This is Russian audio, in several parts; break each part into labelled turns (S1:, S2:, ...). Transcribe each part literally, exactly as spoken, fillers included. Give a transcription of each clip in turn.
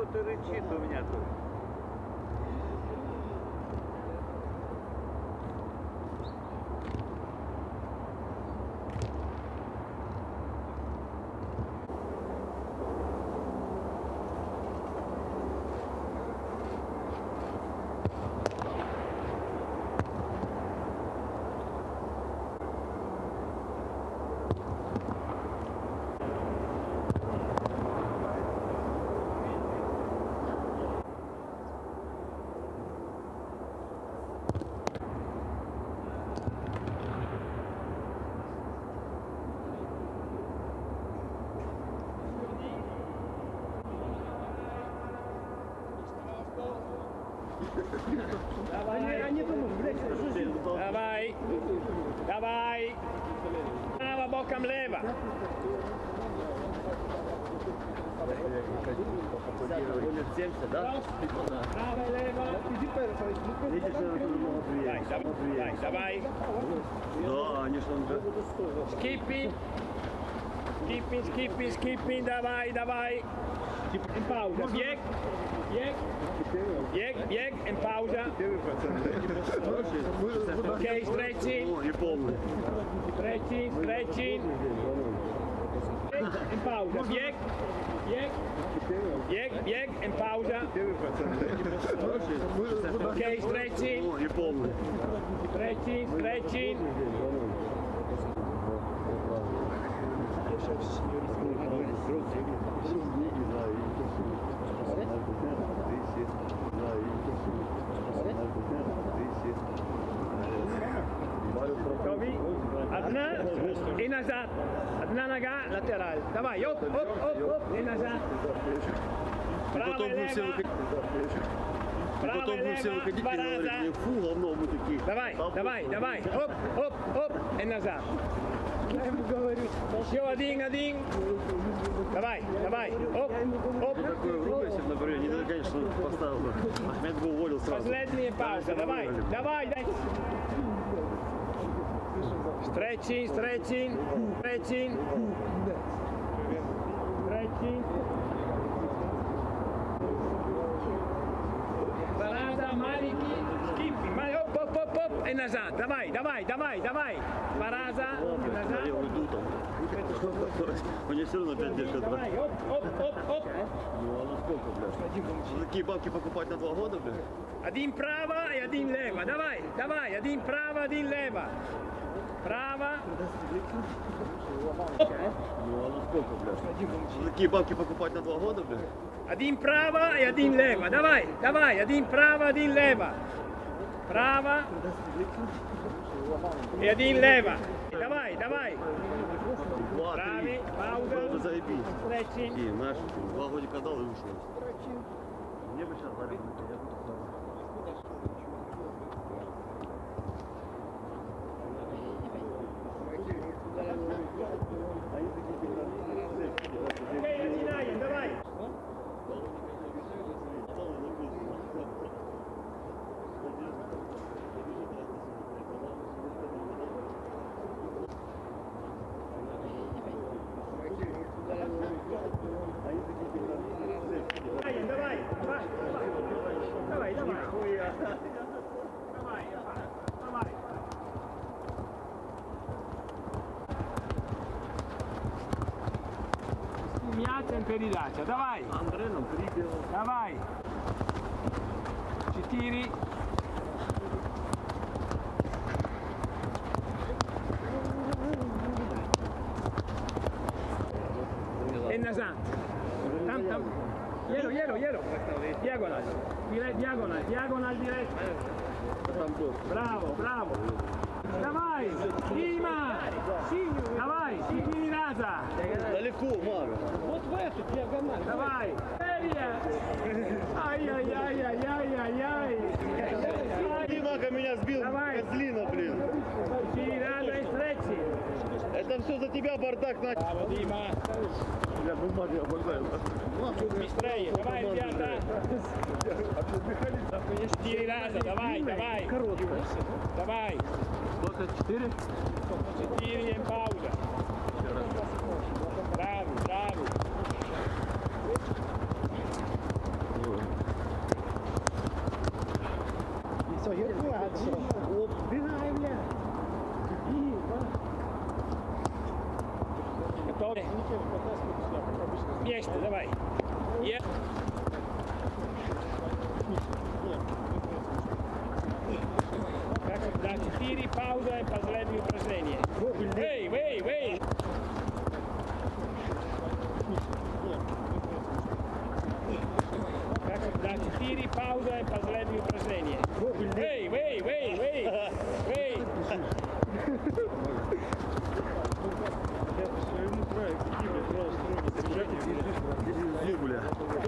S1: Что-то рычит у меня тут.
S2: Давай, давай, права боком лево. Право и лево. Давай, давай.
S3: Да, они что уже.
S2: Скиппинг, скиппинг, скиппинг, скиппинг, давай, давай. In pauza, bieg, bieg, bieg, bieg, in pauza. Oké, stretching. Stretching, stretching. In pauza, bieg, bieg, bieg, bieg, in pauza. Oké, stretching. Stretching, stretching. Одна и назад. Одна нога, латераль. Давай, оп, оп, оп, оп, и назад. Право, лево. Право, лево, два раза.
S3: Фу, говно мы такие.
S2: Давай, давай, давай. Оп, оп, оп, и назад. Еще один, один. Давай, давай. Оп, оп.
S3: Такое грубое, если бы, например, не надо, конечно, поставил бы. Ахмед бы уволил сразу.
S2: Последняя пауза. Давай, давай, дай. Stretching, stretching, stretching. Stretching. Parada, маленький, skipping. Оп, оп, оп, оп. И назад. Давай, давай, давай, давай. Параза, и назад.
S3: Я уйду там. У них все равно опять держат.
S2: Давай, оп, оп, оп, оп.
S3: Ну а на сколько, блядь? Такие бабки покупать на два года, блядь?
S2: Один право и один лево. Давай, давай. Один право, один лево. Право. Оп.
S3: Ну а на сколько, блядь? Такие бабки покупать на два года, блядь?
S2: Один право и один лево. Давай, давай. Один право, один лево. Право. И один лево. Давай, давай. Прави, пауза.
S3: Заебись.
S2: Stretching.
S3: И наш два годика дал и ушел. Мне бы сейчас варить.
S2: Окей, начинаем, давай. Давай, давай, давай, давай, давай, давай, давай. М'ячем передача, давай.
S3: Андрей нам прибил.
S2: Давай. Четыре. И назад. Там, там. Hielo, hielo, hielo. Diagonal. Direct, diagonal, diagonal, direct. Bravo, bravo. Давай, Дима. Давай, четыре раза.
S3: Далеко, Мара.
S2: Вот в эту диагональ. Давай. Ай-яй-яй-яй-яй-яй-яй.
S3: Дима меня сбил.
S2: Давай.
S3: Козлина, блин.
S2: Четыре раза и стретчи.
S3: Это все за тебя бардак начал.
S2: Браво, Дима.
S3: Я бумаги обожаю.
S2: Чуть быстрее. Давай, ребята. Четыре раза. Давай, давай. Давай.
S3: Сколько? Четыре?
S2: Четыре, пауза. Браво, браво.
S1: Что, я не
S2: Бегай, бля. Готовы? Вместе, давай. Е. Как всегда, четыре, пауза и последнее упражнение. Эй, эй, эй! Как всегда, четыре, пауза и последнее упражнение. Эй, эй, эй, эй, эй!
S1: Я по своему краю, какие бы правила строить, держать и
S3: Юбля.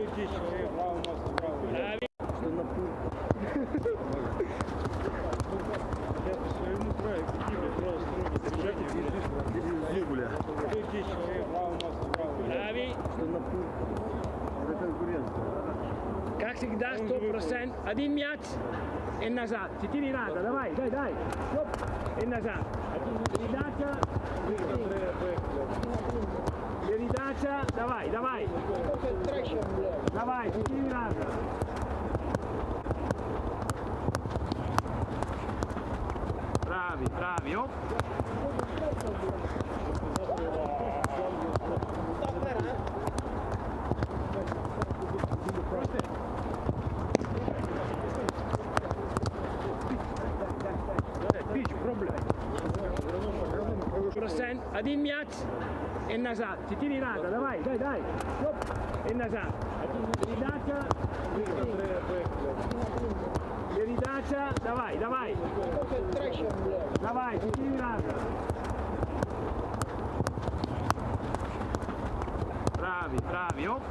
S1: Я по своему краю, какие бы правила строить, держать и
S3: Юбля.
S2: Брави.
S3: Это конкуренция.
S2: Как всегда, сто процентов. Один мяч и назад. Четыре раза. Давай, дай, дай. Стоп. И назад. Передача. Передача. Давай, давай. Давай, четыре раза. Bravi, bravi. Оп. Процент. Один мяч и назад. Четыре раза. Давай, дай, дай. Стоп. И назад. Передача. Передача. Давай, давай. Давай, четыре раза. Bravi, bravi. Оп.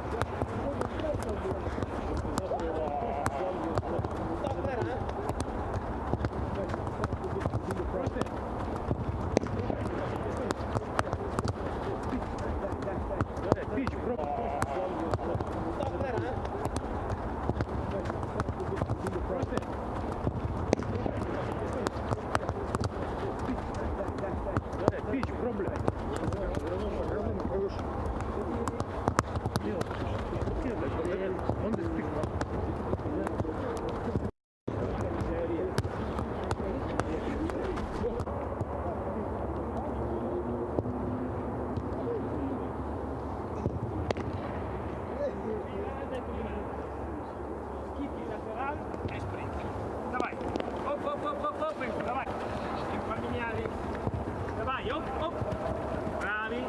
S2: Давай. Оп, оп, оп, оп, оп. Давай. Поменяли. Давай, оп, оп. Bravi.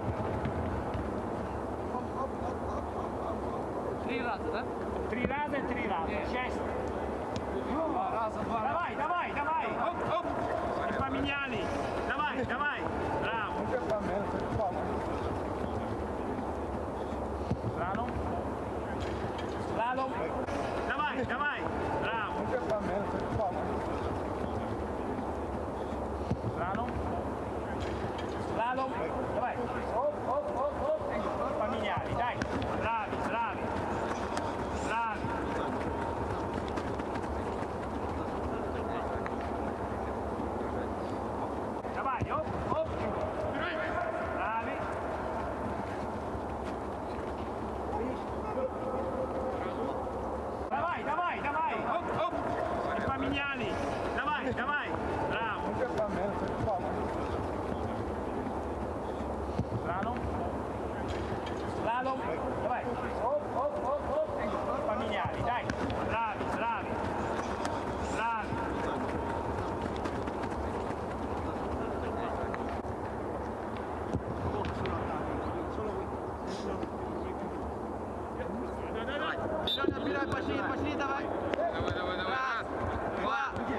S4: Три раза, да?
S2: Три раза, три раза. Шесть.
S4: Два раза, два раза.
S2: Давай, давай, давай. Оп, оп. И поменяли. Давай, давай. Браво. Слалом. Слалом. Давай, давай. Браво. Слалом. Слалом. Давай. Оп, оп, оп, оп. Поменяли. Дай. Брави, брави. Брави. Давай, оп, оп. Брави. Давай, давай, давай. Оп, оп. И поменяли. Давай, давай. Браво. Слалом. Слалом. Давай. Оп, оп, оп, оп. Поменяли. Дай. Брави, брави. Брави.
S4: Леня, вперед, пошли, пошли, давай.
S3: Давай, давай, давай.
S4: Раз, два,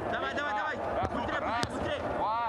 S2: Давай, давай, давай.
S5: Раз,
S2: Быстрее,
S5: раз,
S2: быстрее, быстрее.
S5: два,